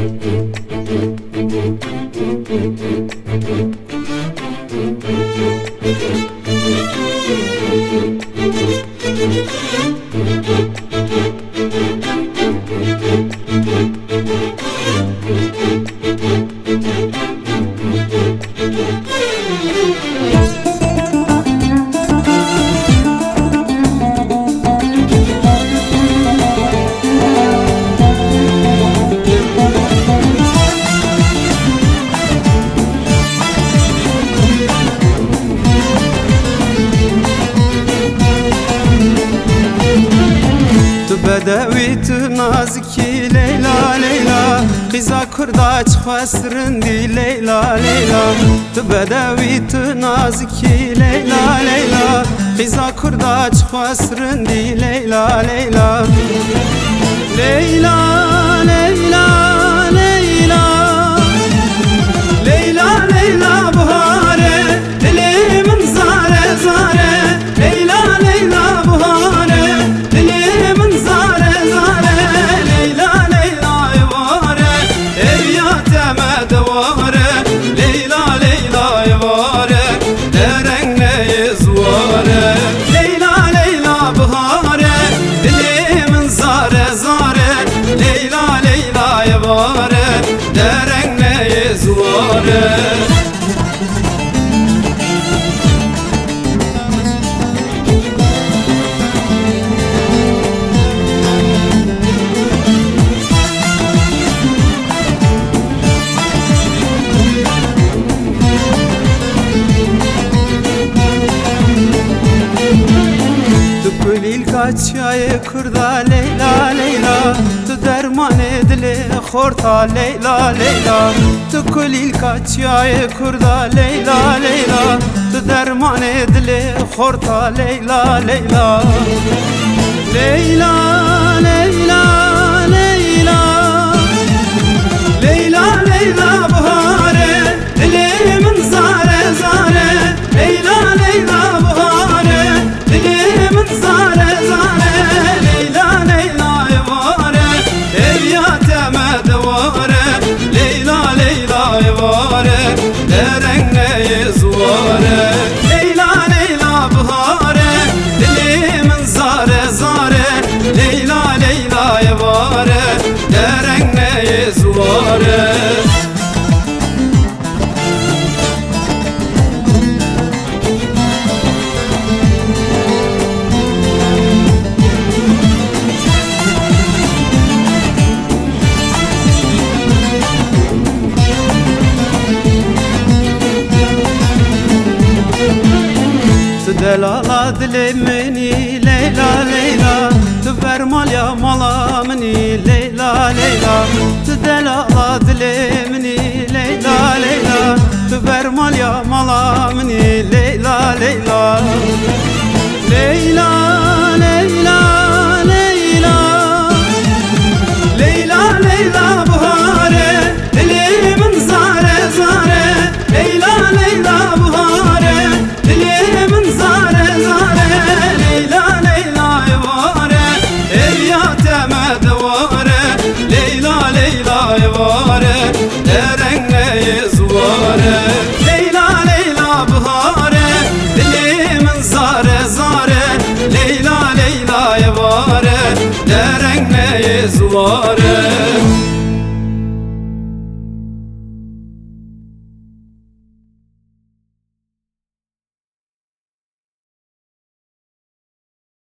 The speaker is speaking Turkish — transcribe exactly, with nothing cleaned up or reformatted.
بدویت نازکی لیلا لیلا قیزا کرداچ خسرندی لیلا لیلا تو بدویت نازکی لیلا لیلا قیزا کرداچ خسرندی لیلا لیلا لیلا لیلا لیلا لیلا لیلا بهاره دلی من زاره زاره لیلا لیلا بهاره دلی من زاره زاره لیلا لیلا یواره ایات مدواره لیلا لیلا یواره درنگ نیزواره لیلا لیلا بهاره دلی من زاره زاره لیلا لیلا یواره درنگ نیزواره Kaçyayı kurda Leyla Leyla tu derman edile khorta Leyla Leyla tu kulil kaçyayı kurda Leyla Leyla tu derman edile khorta Leyla Leyla Leyla Leyla Leyla Leyla Leyla bahare dilimin zare zare Leyla Leyla bahare dilimin zare zare Leyla Leyla yavare eviyate medvare Leyla Leyla yavare derenge zuvare Leyla Leyla bahare dilimin zare zare Leyla Leyla yavare derenge zuvare Delala dilimini Leyla Leyla tu vermal ya malamini Leyla Leyla tu delala dilimini Leyla Leyla tu vermal ya malamini Leyla Leyla Leyla Leyla Leyla Leyla Leyla bahare dilimin zare zare Leyla Leyla bahare dilimin zare zare Leyla Leyla yavare eviyate medvare Leyla Leyla yavare derenge zuvare Leyla Leyla bahare dilimin zare zare Leyla Leyla yavare derenge zuvare